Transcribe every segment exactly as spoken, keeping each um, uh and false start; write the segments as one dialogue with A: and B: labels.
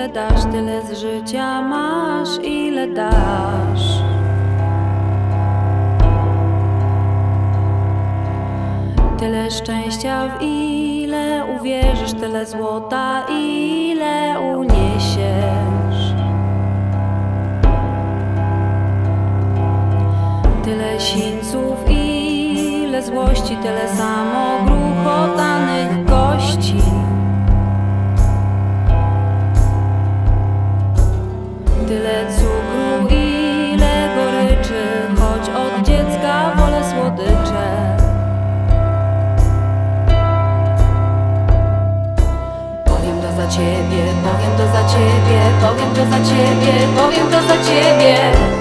A: ile dasz, tyle z życia masz, ile dasz. Tyle szczęścia, w ile uwierzysz, tyle złota, ile uniesiesz. Tyle sińców, ile złości, tyle samo gruchotanych kości. Tyle cukru, ile goryczy, choć od dziecka wolę słodycze. Powiem to za ciebie, powiem to za ciebie, powiem to za ciebie, powiem to za ciebie.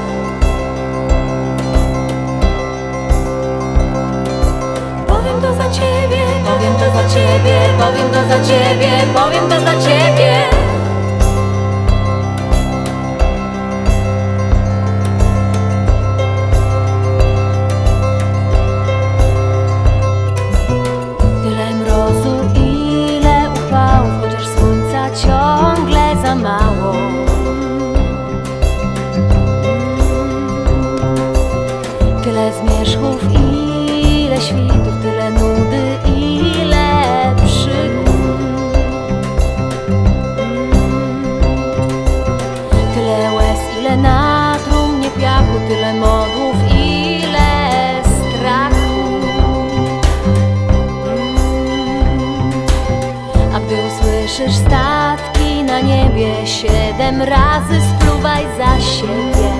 A: Powiem to za ciebie, powiem to za ciebie, powiem to za ciebie, powiem to za ciebie. Tyle mrozu, ile upałów, chociaż słońca ciągle za mało. Tyle zmierzchów, ile świtów, tyle nudy, ile przygód. Tyle łez, ile na trumnie piachu, tyle modłów, ile strachu. A gdy usłyszysz statki na niebie, siedem razy spluwaj za siebie.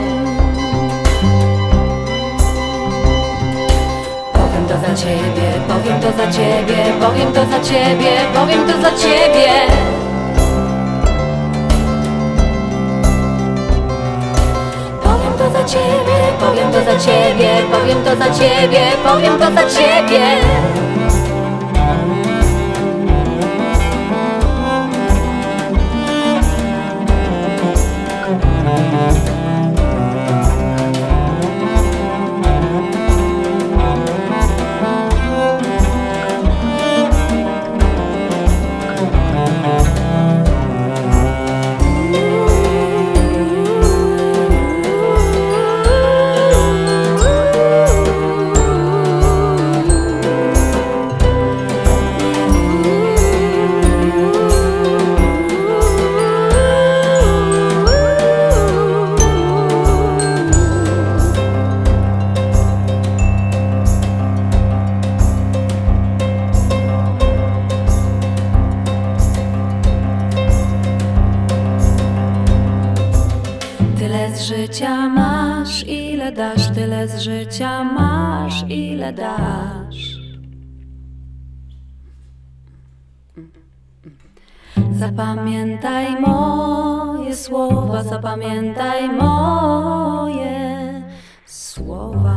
A: Powiem to za ciebie, powiem to za ciebie, powiem to za ciebie, powiem to za ciebie. Powiem to za ciebie, powiem to za ciebie, powiem to za ciebie, powiem to za ciebie. Tyle z życia masz, ile dasz, tyle z życia masz, ile dasz. Zapamiętaj moje słowa, zapamiętaj moje słowa.